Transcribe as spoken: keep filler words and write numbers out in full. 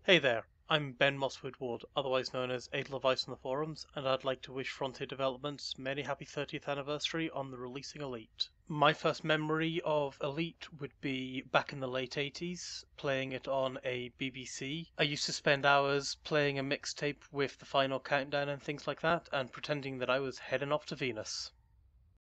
Hey there, I'm Ben Moss-Woodward, otherwise known as Edelweiss on the forums, and I'd like to wish Frontier Developments many happy thirtieth anniversary on the releasing Elite. My first memory of Elite would be back in the late eighties, playing it on a B B C. I used to spend hours playing a mixtape with the final countdown and things like that, and pretending that I was heading off to Venus.